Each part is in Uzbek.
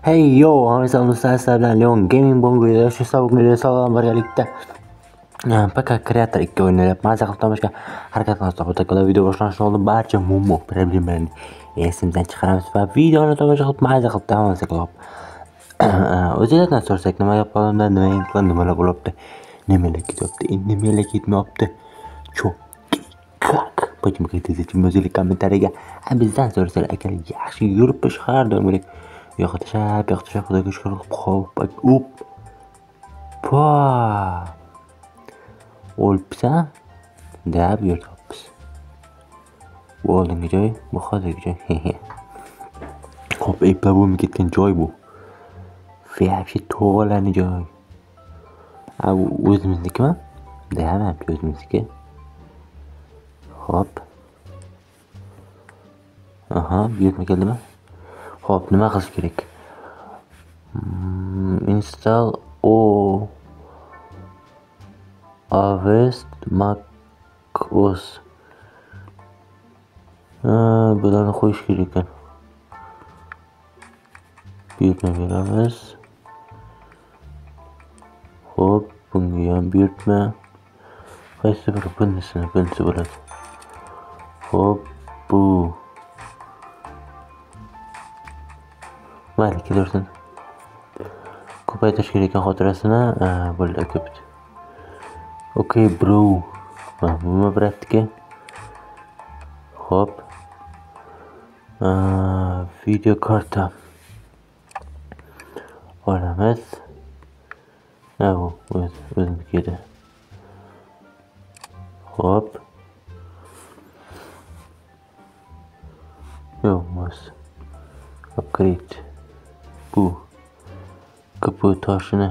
Hey yo, hammaga sizlar bilan Leon Gaming bo'lgan shu sababli sog'lom birgalikda PK Creator 2 o'ynayapmiz. Maza qilib tomosha harakat qilib video boshlashdan oldin barcha muammo problemlarni esimizdan chiqaramiz va videoni tomosha qilib maza qilib davom etsak. O'zingizdan so'rasak nima yapamda, nimalar bo'lyapti, nimalar ketyapti, nimalar ketmayapti. Как? Почему ketdi? Yozing kommentariyaga. Bizdan so'rasalar akalar yaxshi yuribmish har doim. Yo'qotishab, xudoga shukr qilib hop. O'libsan? Deb yuribmiz. Bu oldingi joy, bu hozirgi joy. Hop, eplar bo'lmay ketgan joy bu. Вообще to'g'rilani joy. Bu o'zimiznikimi? Deyman, o'zimizniki. Hop. Aha, buyurtma keldimi? Hop, nima qilish kerak? Install Avest macOS. Bularni qo'yish kerak ekan. Buyurtma beramiz. Hop, bunga ham buyurtma. Qaysi bir bunisi bo'ladi. Hop, bu. Mayli, kelaversin. Ko'paytirish kerak ekan xotirasini, bo'ldi ko'paytir. Okay, bro. Nima biratdiki? Hop. Video karta. Olamiz. Bu o'zimniki edi. Hop. Yo'qmas. Upgrade. Bu kaput toshini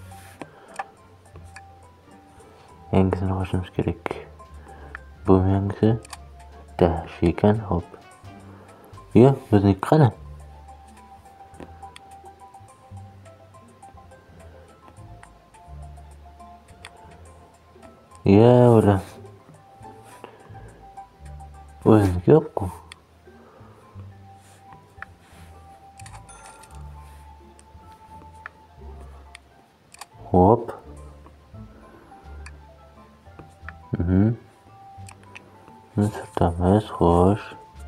yangisini qo'shishimiz kerak. Bu yangisi dash ekan. Hop. Yo, bizniki qani? Ora. O'ziniki yo'q-ku. Hop. Sırtamiz, xo'sh.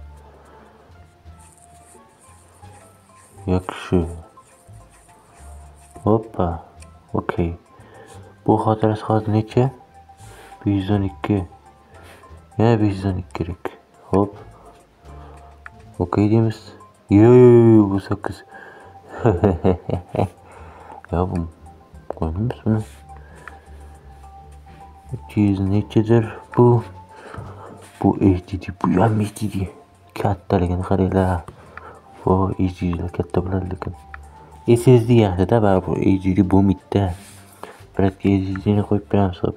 Yaxshi. Hoppa. Okay. Bu xotirasi hozir necha? 512. Yana 512 kerak. Hop. Okay deymiz. Yo, bu 8. Ya bu koymuş bunu. 200 neçedir bu? Bu HDD, bu ham HDD. Kattaligini qaranglar. Bu HDD katta bo'ladi lekin. SSD yaxshida, baribir HDD bo'lmaydi. Biratga HDDni qo'yib beramiz hop.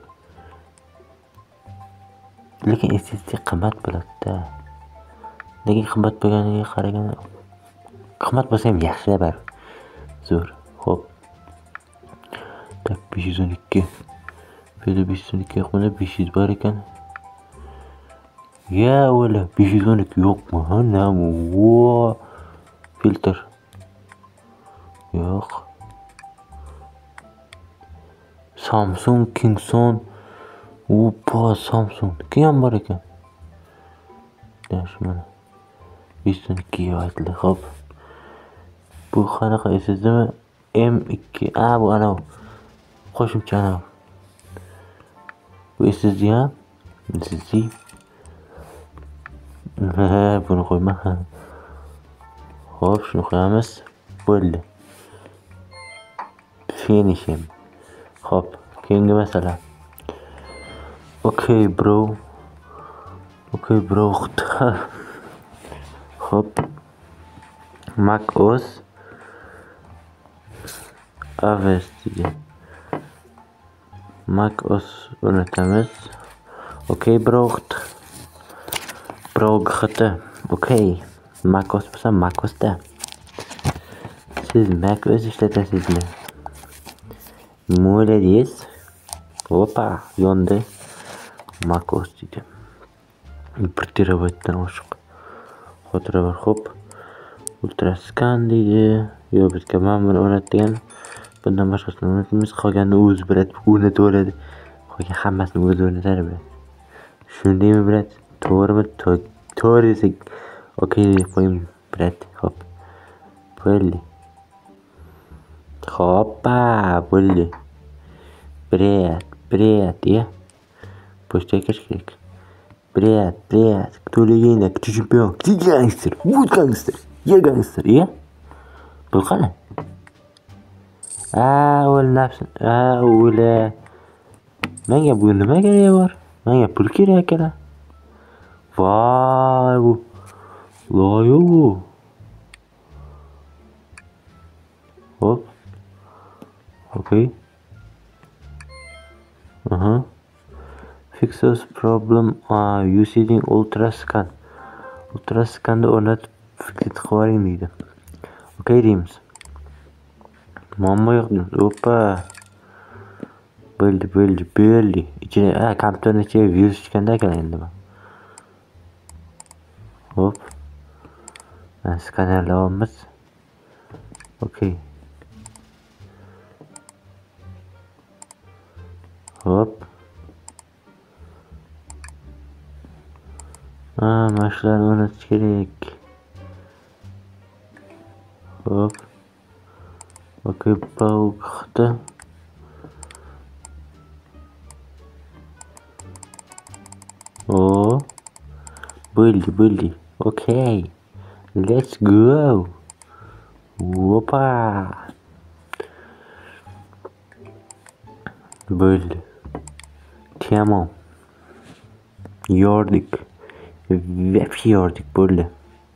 Lekin SSD qimmat bo'ladi-da. Lekin qimmat bo'lganiga qaraganda qimmat bo'lsa ham yaxshi bar. Zo'r. Hop. Tak 512. Böyle 512 yo'qmi? 500 bor ekan. Ya o'la 512 yo'qmi? Ha, nima? Vo. Filtr. Yo'q. Samsung Kingston. Samsung. Kim bor ekan? Dash mana. 512 aytdi. Hop. Bu qanaqa SSDmi? M2. Bu ana. Qo'shimcha ana. Bu SSD ham. SSD. Buni qo'yma. Hop, shuni qo'yamiz. Bo'ldi. Finishim. Hop, keyingi masala. Okay, bro. Hop. macOS Avest. macOS o'rnatamiz. Okay, bro. Okay. macOS bo'lsa macOSda. Siz macOS ishlatasizmi? Молодец. Opa, yondi. macOS deydi. 1 terabaytdan oshiq xotira bor. Hop. ultraskan deydi. Yo'q, bizga mana buni o'rnatgan. Bundan boshqasini o'rnatmaymiz. Qolganini o'zi brat o'rnataveradi. Qolgan hammasini o'zi o'rnatadi brat. Shundaymi brat? To'g'rimi? To'g'ri desak okey deb qo'ying brat. Hop. Bo'ldi. Hoppa, bo'ldi. Привет, я. Почти кишкик. Привет. Кто легенда? Кто чемпион? Кто гангстер? Вот гангстер. Я гангстер, я? Был қана? O'l nafsin. O'la. Menga bu nima keragi bor? Menga pul kerak ekan. Voy bu. Loyo bu. Hop. Okay. Fixes problem using ultrascan. Ultrascanni o'rnatib fix qilib yuboring deydi. Okay deymiz. Muammo yo'q deymiz. Oppa. Bo'ldi. Ichida kompyuterning ichiga virus tushganda ekan endi bu. Hop. Skanerlayapmiz. Okay. Hop. Mana shularni o'rnatish kerak. Hop. Okay, bo'ldi. Bo'ldi. Okay. Let's go. Опа. Bo'ldi. Tamam. Yordik. Вообще yordik bo'ldi.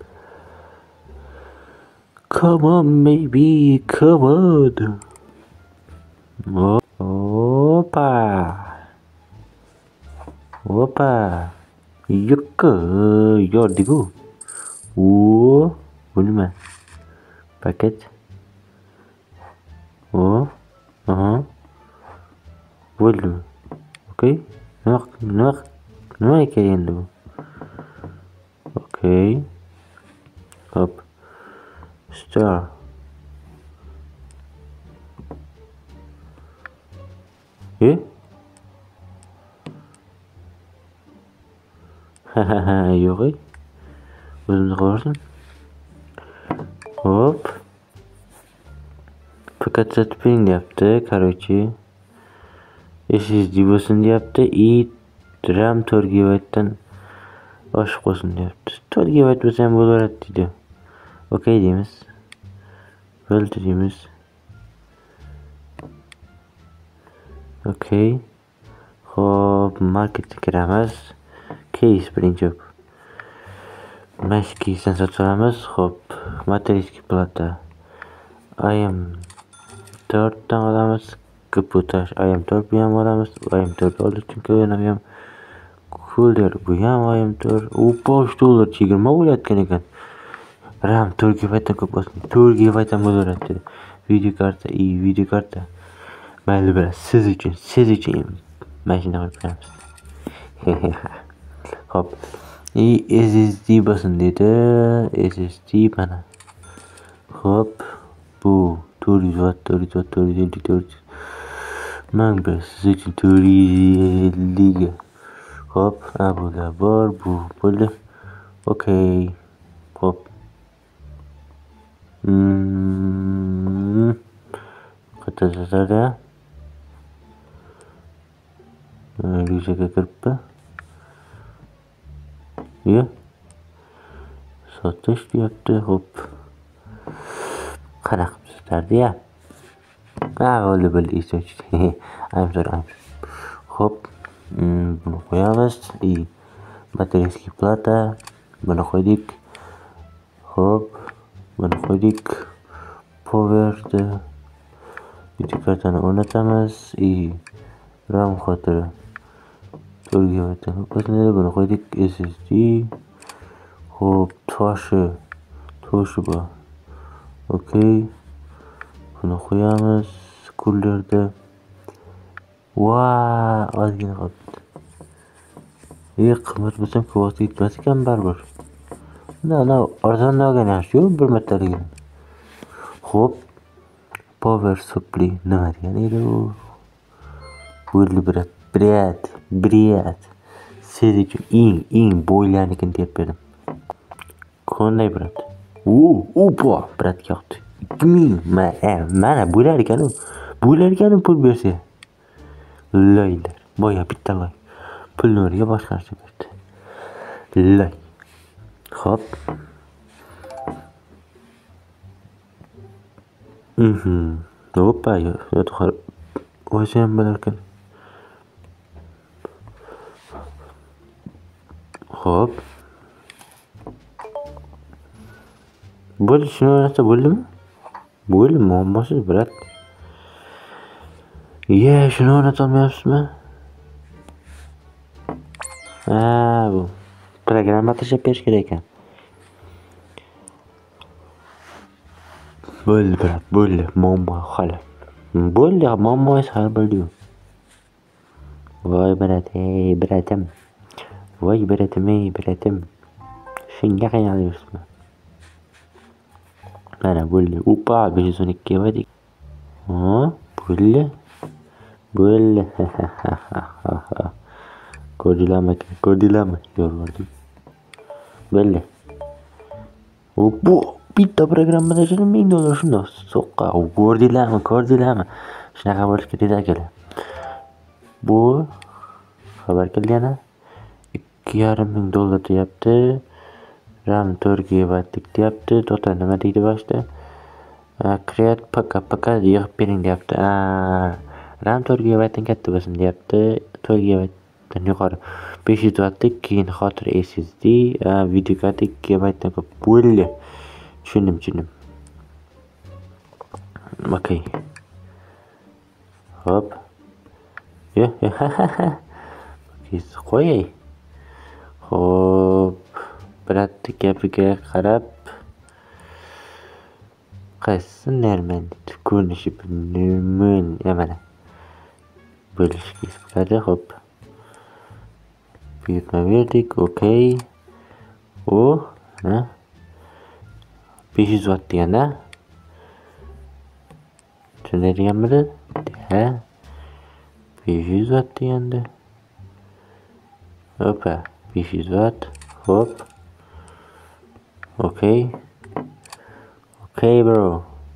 Come on, baby, come on. Опа. Yo'q, yordik-ku. Bo'lma. Paket. Bo'ldimi? Okay. Nima kerak endi bu? Okay. Hop. Star. Yo'q. O'zimni qo'rsin. Hop. Fakat satping deyapti, короче. SSD bo'lsin deyapti. RAM 4 GB dan oshib qolsin deyapti. 4 GB bo'lsa ham bo'laveradi deydi. Okay deymiz. Bo'ldi deymiz. Okay. Hop, marketga kiramiz. Case birinchi. Mesh case'dan sotib olamiz. Hop, materialskiy plata. IM4 dan olamiz. Kaputash IM4 bu ham olamiz. IM4 oldik chunki o'yinam ham cooler bu ham IM4. $5 chegirma bo'layotgan ekan. RAM 4 GB dan ko'p bo'lsin. 4 GB dan bo'laveradi. Video karta. Mayli bilan siz uchun mashina qilib beramiz. Hop. SSD bo'lsin dedi. SSD mana. Hop. Bu 400 Mang bir siz uchun 450 ga. Hop, bular bor, bu bo'ldi. Okay. Hop. Qatasada. Ryuzaga kiribdi. Sotish deyapti. Hop. Qanaqa sotardi-ya? Bo'ldi istochdi. I'm sorry. Hop. Buni qo'yamiz. Materialskiy plata. Buni qo'ydik. Hop. Buni qo'ydik. Power'ni video kartani o'rnatamiz. RAM xotiri 4 GB dan qo'shiladi. Buni qo'ydik. SSD. Hop, toshi bor. Okay. Buni qo'yamiz. Coolerda. Ozgina qolibdi. Qimmat bo'lsam quvvati yetmas ekan baribir. arzonroq yaxshi-yu, bir martaligidan. Xo'p, power supply nima degani edi u? Bo'ldi, brat. Siz uchun eng boylarnikini deb berdim. Qanday brat? Opa, bratga yoqdi. 2000 mana bo'lar ekanu pul bersa. Loylar, boya bitta loy. Pulni o'rniga boshqa narsa berdi. Loy. Xo'p. Opa, yo'q. O'zi ham bilarkan. Xo'p. Bo'ldi, shuni o'ynasa bo'ldimi? Bo'ldi, muammosiz brat. Shuni o'ynatolmayapsizmi? Bu programma tashlab berish kerak ekan. Bo'ldi brat, bo'ldi. Muammo hal. Bo'ldi, muammoingiz hal bo'ldi-yu. Voy brat, bratim. Voy bratim. Shunga qiynalyapsizmi? Mana bo'ldi. Opa, 512 ga qo'ydik. Bo'ldi. Ko'rdinglarmi? Yo'q. Bo'ldi. Bu bitta programmada $1000 shundoq so'qqa. Ko'rdinglarmi? Shunaqa bo'lishi kerak akalar. Bu xabar kelgani $2500 deyapti. RAM 4 GB deyapti. Total nima deydi boshda? Create PK yig'ib bering deyapti. RAM 4 GB dan katta bo'lsin deyapti. 4 GB dan yuqori. 500 wattlik keyin xotir SSD, video karta 2 GB dan ko'p. Bo'ldi. Tushundim. Okay. Hop. Qo'yay. Xo'p. Bratni gapiga qarab qaysi normal ko'rinishi normal mana bo'lishga istiladi. Xo'p, buyurtma berdik. Okey. 500 watt deganda tushunadiganmidi? 500 watt deganda. Opa, 500 watt. Hop. Okay, bro.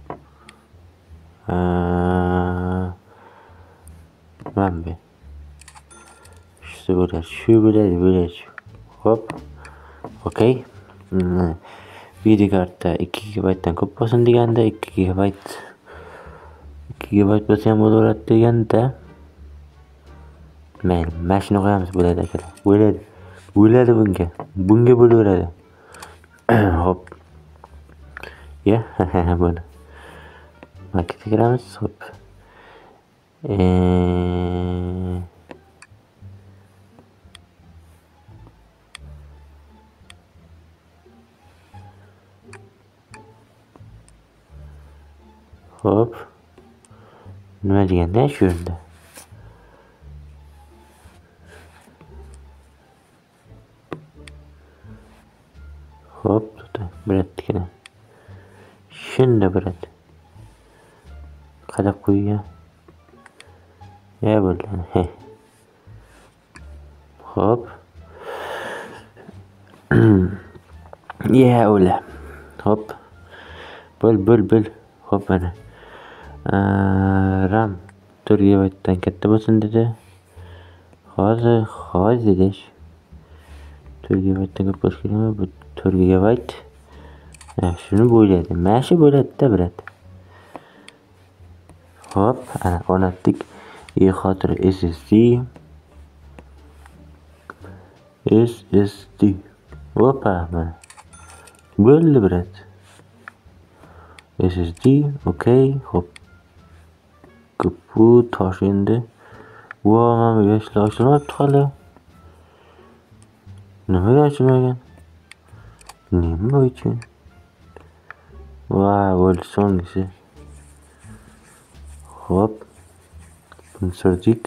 Mana shu bo'ladi. Hop. Okay. Video karta 2 GB dan ko'p bo'lsin deganda, 2 GB bo'lsa ham bo'laveradi deganda. Mana shuni qo'yamiz, bo'ladi akalar. Bo'ladi bunga bo'laveradi. Hop. Bo'ldi. Maketga kiramiz. Hop. Hop. Nima deganda shu yerda? Hop, bratnikini. Shunda brat. Qadab qo'ygan. Bo'ldi. Hop. O'la. Hop. Bo'l. Hop mana. RAM 4 GB dan katta bo'lsin dedi. Hozir desh. 4 GB dan ko'p bo'lishi kerakmi? Bu 4 GB. Shuni bo'ladi. Mana shu bo'ladi-da, brat. Hop, ana o'rnatdik. Xotir SSD. Opa, mana. Bo'ldi, brat. SSD, okey. Hop. Bu tosh endi. Mana bu yoshlar ochilmayapti hali. Nimaga ochilmagan? Nima uchun? Bo'ldi, so'nggisi. Hop. Buni surdik.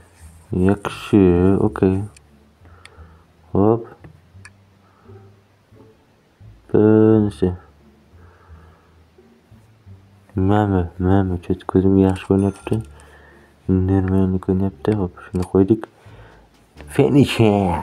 Yaxshi, okey. Hop. o'zi. Mana ko'zimga yaxshi ko'ryapti. Normalni ko'ryapti. Hop, shuni qo'ydik. Finish him.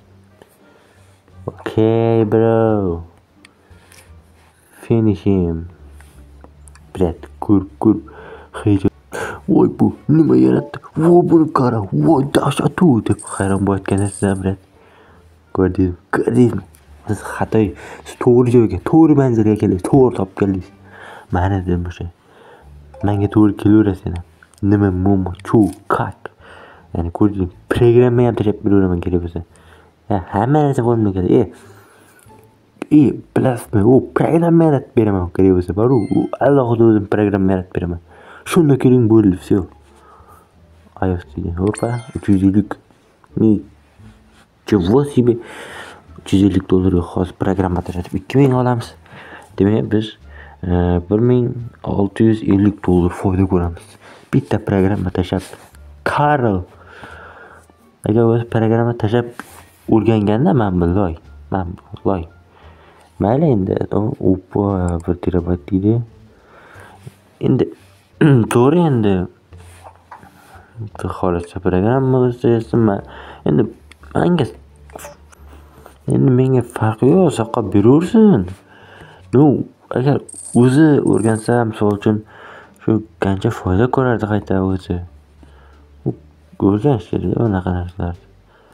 Okay, bro. Finish him. Brat, kur. Hech. Voy bu nima yaratdi? Voy buni qara. Voy dahshat u deb hayron bo'layotgansizlar, brat. Ko'rdingizmi? Siz xato, siz to'g'ri joyga, to'g'ri manzilga keldingiz, to'g'ri topgansiz. Mana dedim o'sha. Menga to'g'ri kelaverasizlar. Nima momo, kak. Ya'ni ko'rding, programma ham tashab bilaman kerak bo'lsa. Hamma narsa bo'lmay kerak. Bilasizmi, u programma yaratib beraman kerak bo'lsa, bor u alohida o'zim programma yaratib beraman. Shunda keling bo'ldi, все. iOS deydi. Hopa, 350. Чего себе? 350 dollarga xos programma tashlatib 2000 olamiz. Demak, biz 1650 dollar foyda ko'ramiz. Bitta programma tashab. Karl. Agar o'zi programma tashab o'rganganda men bu loy. Mayli endi, opa 1 terabayt deydi. Endi to'g'ri endi xohlacha programma o'zlashtirma. Endi menga farqi yo'q, soqqa beraversin. Agar o'zi o'rgansa, misol uchun shu qancha foyda ko'rardi qayta o'zi. O'rganish kerak unaqa narsalarni.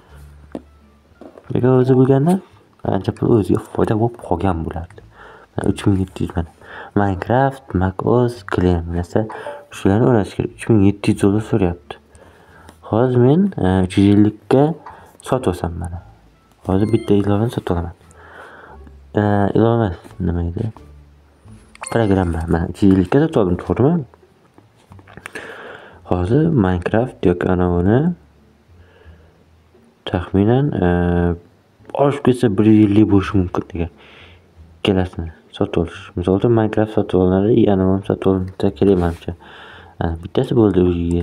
Agar o'zi bilganda ancha pul o'ziga foyda bo'lib qolgan bo'lardi. 3700 mana. Minecraft, macOS, Clean narsa shularni o'rganish kerak. 3700 dollar so'rayapti. Hozir men 350 ga sotib olsam mana. Hozir bitta ilovani sotib olaman. Ilova nima edi? Programma. Mana 350 ga sotib oldim, to'g'rimi? Hozir Minecraft yoki anavini taxminan oshib ketsa 150 bo'lishi mumkin degan. Kelasini sotib olish. Misol uchun Minecraft sotib olinadi, anavini sotib olinsa kerak menimcha. Bittasi bo'ldi o'ziga.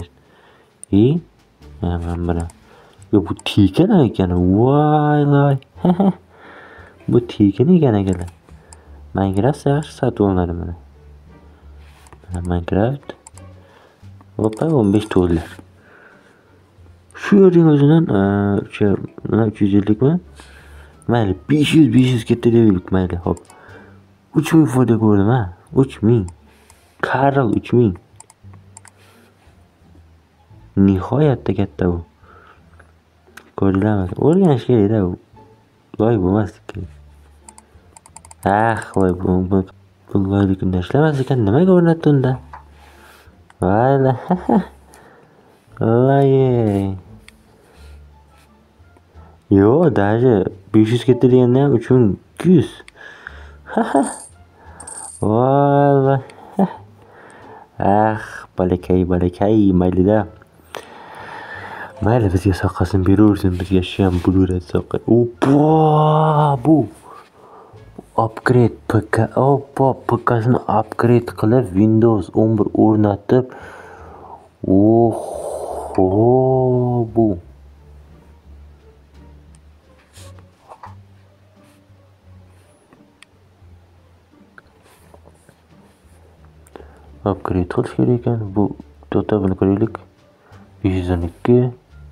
Mana bu tekin ekan. Voy. Bu tekin ekan akalar. Minecraft yaxshi sotib olinadi mana. Minecraft. Hopa 15 dollar. Shu yerning o'zidan 350 mi? Mayli 500 ketdi deylik, mayli. Hop. 3000 foyda ko'rdim ha. 3000. Karl 3000. Nihoyatda katta bu. Ko'rdilarmi? O'rganish kerak-da bu. Loy bo'lmaslik kerak. Loy bu loylikni ishlamas ekan, nimaga o'rnatdi unda? Vayla. Loy. Yo, даже 500 ketdi deganda ham 3200. Vayla. Balakay, mayli-da. Mayli, bizga soqqasini beraversin, bizga shu ham bo'laveradi soqqa. Opa, bu upgrade PK. Opa, PKsini upgrade qilib Windows 11 o'rnatib. Bu upgrade qilish kerak ekan. Bu to'ta buni ko'raylik. 512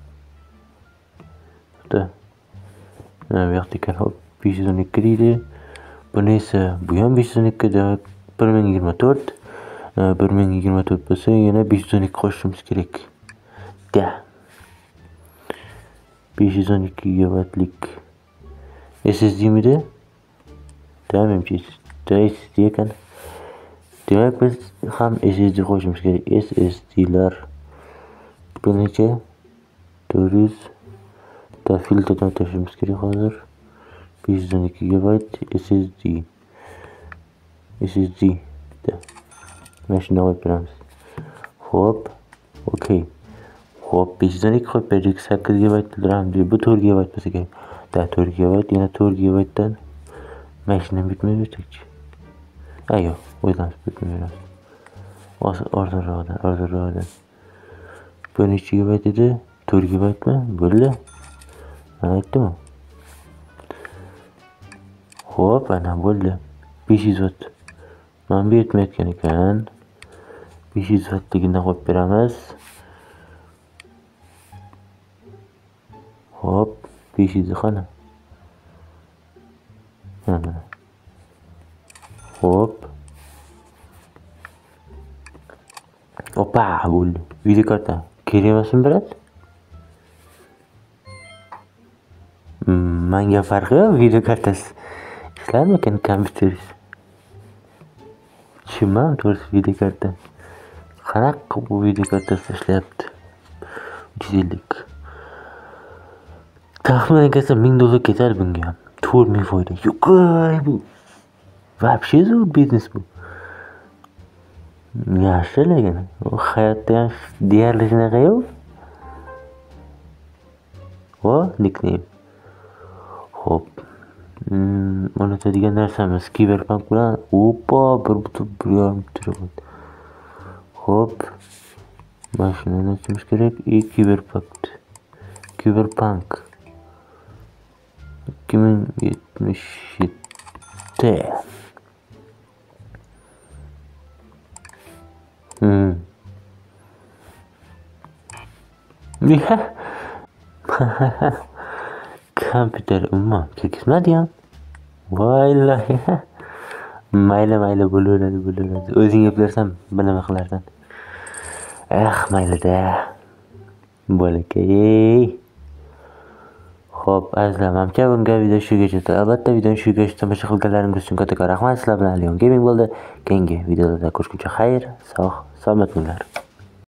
vertikal hop 512 deydi. Buni esa bu ham 512 demak 1024. 1024 bo'lsa yana 512 qo'shishimiz kerak. 512 gigabaytlik SSD midi? Tamamchi. SSD ekan. Demak biz ham SSD qo'shishimiz kerak. SSD'lar bir necha 400 ta filtrdan tashimiz kerak hozir. 512 GB SSD da. Mana shuni olib beramiz. Hop. Okay. Hop, 512 qo'yib berdik. 8 GB RAM. Bu 4 GB bo'lsa kerak. 4 GB, yana 4 GB dan mashina bitmaydi-chi. Yo'q, o'ylab bitmaydi. Orderroqdan. Bu necha GB edi? 4 GB mi? Bo'ldi. Mana aytdim. Hop, ana bo'ldi. 500 watt. Mana bu yetmayotgan ekan. 500 wattligini qo'yib beramiz. Hop, 500 qani? Mana. Hop. Opa, bo'ldi. Video karta kerak emasmi, brat? Menga farqi yo'q, video kartasi ishlarmikan kompyuteringiz? Tushunmadim to'g'risi video karta. Qanaqa bu video kartasi ishlayapti? 350. Taxminan kelsa $1000 ketadi bunga ham. 4000 foyda. Yo'q, bu вообще zo'r biznes bu. Yaxshi lekin hayotda ham deyarli shunaqa yo'q. Vo, nickname. Hop. Unutadigan narsamiz Cyberpunk bilan opa 1.1 terabayt. Hop. Mashinani ochimiz kerak. Cyberpunk 2077. Kompyuter umuman kirgizmadi ham. Voylahi. Mayli bo'laveradi. O'zing gaplarsan, nima qilarsan? Mayli-da. Bolakay. Xo'p, azizlar, bunga video shugacha. Albatta videoni shugacha tomosha qilganlaringiz uchun katta rahmat. Sizlar bilan Leon Gaming bo'ldi. Keyingi videolarda ko'rishguncha xayr, sog', salomat bo'linglar.